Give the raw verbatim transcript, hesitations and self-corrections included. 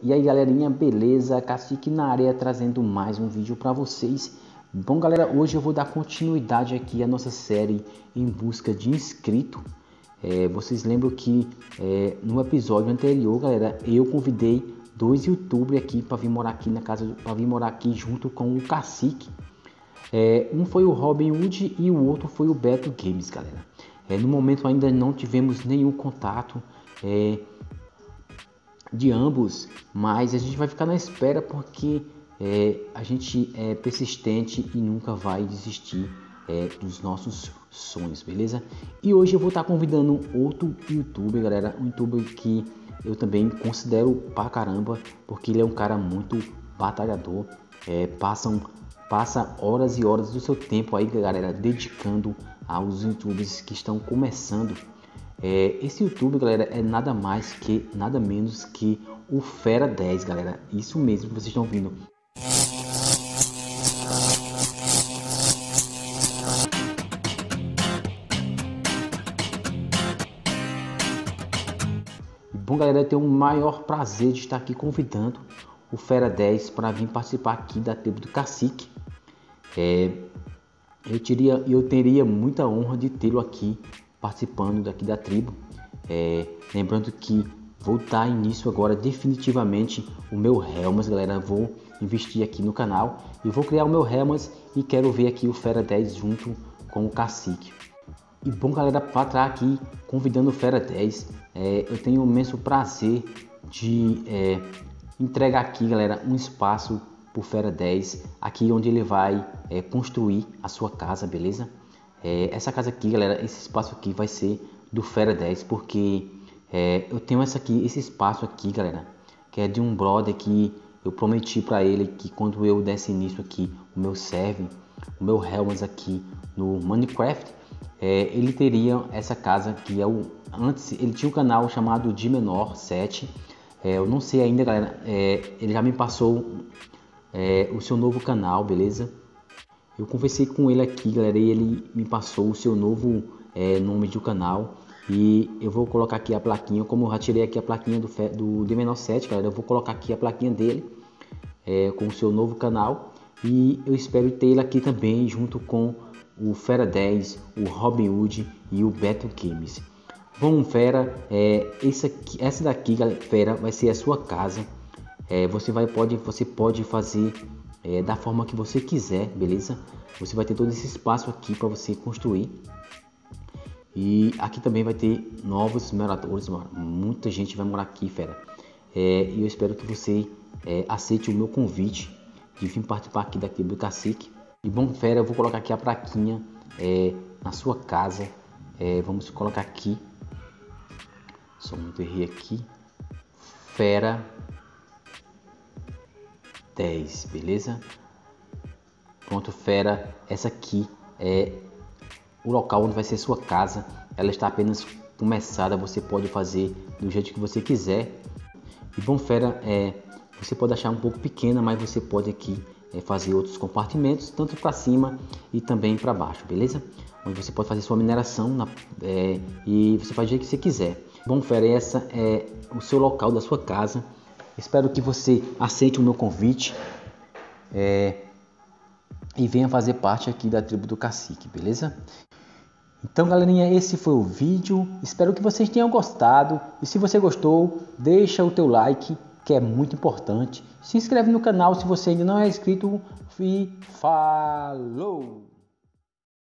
E aí galerinha, beleza? Cacique na área trazendo mais um vídeo para vocês. Bom galera, hoje eu vou dar continuidade aqui à nossa série Em Busca de Inscrito. É, vocês lembram que é, no episódio anterior, galera, eu convidei dois youtubers aqui para vir morar aqui na casa, para vir morar aqui junto com o Cacique. É, um foi o Robin Hood e o outro foi o Beto Games, galera. É, no momento ainda não tivemos nenhum contato é, de ambos, mas a gente vai ficar na espera porque é, a gente é persistente e nunca vai desistir é, dos nossos sonhos, beleza? E hoje eu vou estar convidando outro youtuber, galera, um youtuber que eu também considero pra caramba, porque ele é um cara muito batalhador, é, passam, passa horas e horas do seu tempo aí, galera, dedicando aos youtubers que estão começando. É, esse YouTube, galera, é nada mais que, nada menos que o Fera dez, galera. Isso mesmo que vocês estão ouvindo. Bom, galera, eu tenho o maior prazer de estar aqui convidando o Fera dez para vir participar aqui da tribo do Cacique. É, eu, teria, eu teria muita honra de tê-lo aqui participando daqui da tribo. É, lembrando que vou dar início agora definitivamente o meu Helmas, galera. Vou investir aqui no canal e vou criar o meu Helmas e quero ver aqui o Fera dez junto com o Cacique. E bom, galera, para estar aqui convidando o Fera dez, é, eu tenho o imenso prazer de é, entregar aqui, galera, um espaço para o Fera dez, aqui onde ele vai é, construir a sua casa, beleza? É, essa casa aqui, galera, esse espaço aqui vai ser do Fera dez, porque é, eu tenho essa aqui, esse espaço aqui, galera, que é de um brother que eu prometi para ele que quando eu desse início aqui, o meu server, o meu Helmas aqui no Minecraft, é, ele teria essa casa que é o antes ele tinha um canal chamado de menor sete. É, eu não sei ainda, galera, é, ele já me passou é, o seu novo canal, beleza? Eu conversei com ele aqui, galera, e ele me passou o seu novo é, nome do canal. E eu vou colocar aqui a plaquinha, como eu já tirei aqui a plaquinha do, do D menor sete, galera, eu vou colocar aqui a plaquinha dele é, com o seu novo canal. E eu espero ter ele aqui também junto com o Fera dez, o Robin Hood e o Beto Games. Bom, Fera, é, esse aqui, essa daqui, galera, Fera, vai ser a sua casa. É, você, vai, pode, você pode fazer É, da forma que você quiser, beleza? Você vai ter todo esse espaço aqui para você construir. E aqui também vai ter novos moradores, mano. Muita gente vai morar aqui, Fera. É, e eu espero que você é, aceite o meu convite de vir participar aqui da tribo do Cacique. E bom, Fera, eu vou colocar aqui a plaquinha é, na sua casa. É, vamos colocar aqui. Só um errei aqui. Fera dez, beleza? Pronto, Fera, essa aqui é o local onde vai ser sua casa. Ela está apenas começada, você pode fazer do jeito que você quiser. E bom, Fera, é, você pode achar um pouco pequena, mas você pode aqui é, fazer outros compartimentos, tanto para cima e também para baixo, beleza? Onde você pode fazer sua mineração na, é, e você faz do jeito que você quiser. Bom, Fera, essa é o seu local da sua casa. Espero que você aceite o meu convite é, e venha fazer parte aqui da tribo do Cacique, beleza? Então, galerinha, esse foi o vídeo. Espero que vocês tenham gostado. E se você gostou, deixa o teu like, que é muito importante. Se inscreve no canal se você ainda não é inscrito. E falou!